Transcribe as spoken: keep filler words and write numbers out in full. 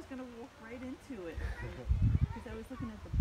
gonna walk right into it because I was looking at the